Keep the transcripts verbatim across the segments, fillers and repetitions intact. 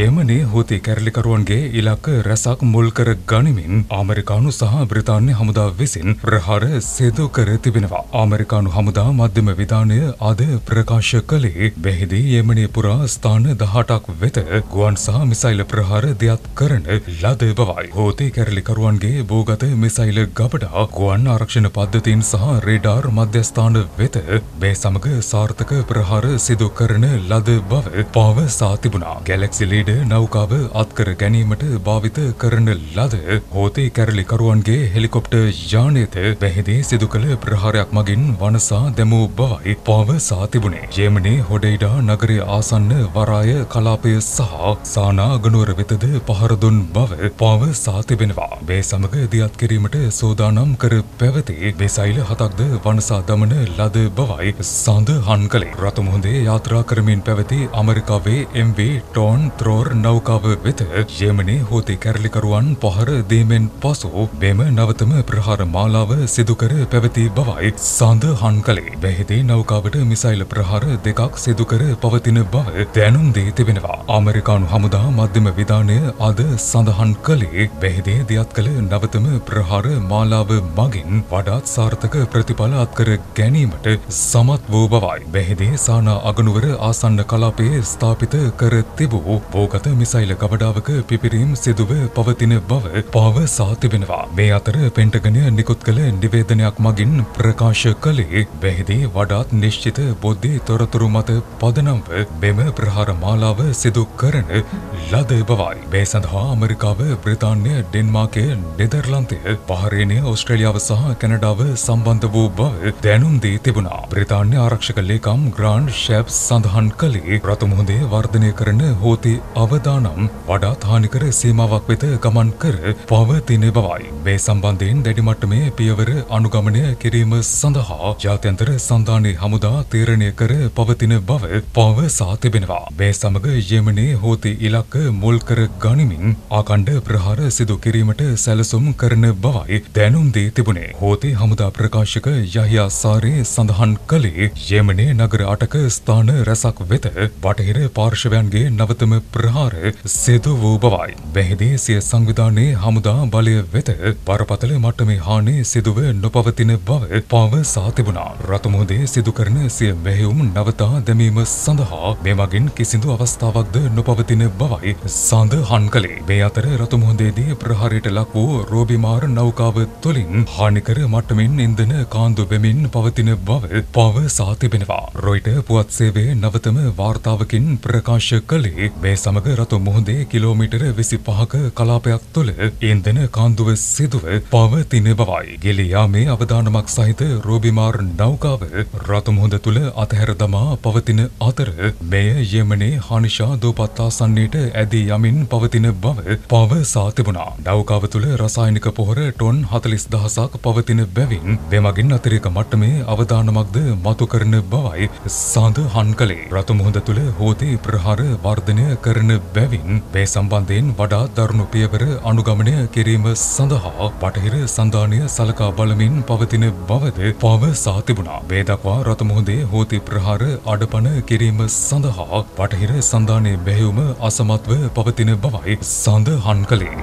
යේමනයේ හූති කැරලිකරුවන්ගේ ඉලක්ක රැසක් මුල් කර ගනිමින් ඇමරිකානු සහ බ්‍රිතාන්‍ය හමුදා විසින් ප්‍රහාර සිදු කර තිබෙනවා. ඇමරිකානු හමුදා මධ්‍යම විධානය අද ප්‍රකාශ කළේ මෙහිදී යේමනයේ පුරා ස්ථාන දහඅටක් වෙත ගුවන් සහ මිසයිල් ප්‍රහාර දියත් කරන ලද බවයි. හූති කැරලිකරුවන්ගේ භූගත මිසයිල් ගබඩා ගුවන් ආරක්ෂණ පද්ධතීන් සහ රේඩාර් මධ්‍යස්ථාන වෙත මේ සමග සාර්ථක ප්‍රහාර සිදු කරන ලද බව පවසා තිබුණා. ගැලැක්සි ලීඩර් නෞකාව අත්කර ගැනීමට භාවිත කරන ලද හූති කැරලිකරුවන්ගේ හෙලිකොප්ටර් යානයද මෙහිදී සිදු කළ ප්‍රහාරයක් මගින් වනසා දැමූ බවයි පවසා තිබුණේ. යේමනයේ හොඩෙයිඩා නගරය ආසන්න වරාය කලාපය සහ සානා අගනුවර වෙතද පහර දුන් බව පවසා තිබෙනවා. මේ සමග දියත් කිරීමට සූදානම් කර පැවති මිසයිල් හතක්ද වනසා දමන ලද බවයි සඳහන් කළේ. රතුමුහුදේ යාත්‍රා කරමින් පැවති ඇමරිකාවේ එම් වී ටෝන් ත්‍රෝර් නෞකාව වෙත යේමනයේ හූති කැරලිකරුවන් පහර දීමෙන් පසු මෙම නවතම ප්‍රහාර මාලාව සිදු කර පැවති බවයි සඳහන් කළේ. මෙහිදී නෞකාවට මිසයිල් ප්‍රහාර දෙකක් සිදු කර පවතින බව දැනුම් දී තිබෙනවා. ඇමරිකානු හමුදා මධ්‍යම විධානය අද සඳහන් කළේ මෙහිදී දියත් කළ නවතම ප්‍රහාර මාලාව මගින් වඩාත් සාර්ථක ප්‍රතිඵල අත්කර ගැනීමට සමත් වූ බවයි. මෙහිදී සානා අගනුවර ආසන්න කලාපයේ ස්ථාපිත කර තිබූ භූගත මිසයිල් ගබඩාවක පිපිරීම් සිදුව පවතින බව පවසා තිබෙනවා. මේ අතර පෙන්ටගනය නිකුත් කළ නිවේදනයක් මගින් ප්‍රකාශ කළේ මෙහිදී වඩාත් නිශ්චිත බුද්ධි තොරතුරු මත පදනම්ව මෙම ප්‍රහාර මාලාව සිදු කරන ලද බවයි. මේ සඳහා ඇමරිකාව, බ්‍රිතාන්‍ය, ඩෙන්මාර්කය, නෙදර්ලන්තය, බහරේනය, ඕස්ට්‍රේලියාව සහ කැනඩාව සම්බන්ධ වූ බව දැනුම් දී තිබුණා. බ්‍රිතාන්‍ය ආරක්ෂක ලේකම් ග්‍රාන්ඩ් ෂැප්ස් සඳහන් කළේ රතුමුහුදේ වර්ධනය කරන හූති අවදානම් වඩාත් හානිකර සීමාවක් වෙත ගමන් කර පවතින බවයි. මේ සම්බන්ධයෙන් දැඩි මට්ටමේ පියවර අනුගමනය කිරීම සඳහා ජාත්‍යන්තර සන්ධානයේ හමුදා තීරණය කර පවතින බව පවසා තිබෙනවා. මේ සමග යේමනයේ හූති ඉලක්ක මුල් කර ගනිමින් ආකණ්ඩ ප්‍රහාර සිදු කිරීමට සැලසුම් කරන බවයි දැනුම් දී තිබුණේ. හූති හමුදා ප්‍රකාශක යහියා සාරේ සඳහන් කළේ යේමනයේ නගර අටක ස්ථාන රැසක් වෙත බටහිර පාර්ශවයන්ගේ නවතම ප්‍රහාර සිදු වූ බවයි. මෙහිදී සිය සංවිධානයේ හමුදා බලය වෙත බරපතල මට්ටමේ හානි සිදුව නොපවතින බව පවසා තිබුණා. රතුමුහුදේ සිදු කරන සිය මෙහෙයුම් නවතා දැමීම සඳහා මේ මගින් කිසිදු අවස්ථාවක්ද නොපවතින බවයි සඳහන් කළේ. මේ අතර රතුමුහුදේදී ප්‍රහාරයට ලක් වූ රෝබිමාර් නෞකාව තුළින් හානිකර මට්ටමින් ඉන්ධන කාන්දු වෙමින් පවතින බව පවසා තිබෙනවා. රොයිටර් පුවත් සේවයේ නවතම වාර්තාවකින් ප්‍රකාශ කළේ මේ සමග රතුමුහුදේ කිලෝමීටර විසිපහක කලාපයක් තුළ ඉන්ධන කාන්දුව සිදුව පවතින බවයි. ගෙලී යාමේ අවදානමක් සහිත රෝබිමාර් නෞකාව රතුමුහුද තුළ අතහැර දමා පවතින අතර මෙය යේමනයේ හානිෂා දූපත් ආසන්නයට ඇදී යමින් පවතින බව පවසා තිබුණා. නෞකාව තුළ රසායනික පොහොර ටොන් හතළිස් දහසක් පවතින බැවින් මෙමගින් අතිරේක මට්ටමේ අවදානමක්ද මතු කරන බවයි සඳහන් කළේ. රතුමුහුද තුළ හූති ප්‍රහාර වර්ධනය කරන බැවින් මේ සම්බන්ධයෙන් වඩා දරුණු පියවර අනුගමනය කිරීම සඳහා බටහිර සන්ධානය සලකා බලමින් පවතින බවද පවසා තිබුණා. මේ දක්වා රතුමුහුදේ හූති ප්‍රහාර අඩපණ කිරීම සඳහා බටහිර සන්ධානයේ මෙහෙයුම අසමත්ව පවතින බවයි සඳහන් කළේ.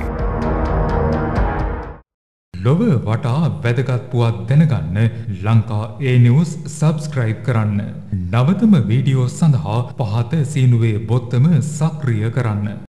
ලොව වටා වැදගත් පුවත් දැනගන්න ලංකා ඒ නිවුස් සබ්ස්ක්‍රයිබ් කරන්න. නවතම වීඩියෝ සඳහා පහත සීනුවේ බොත්තම සක්‍රිය කරන්න.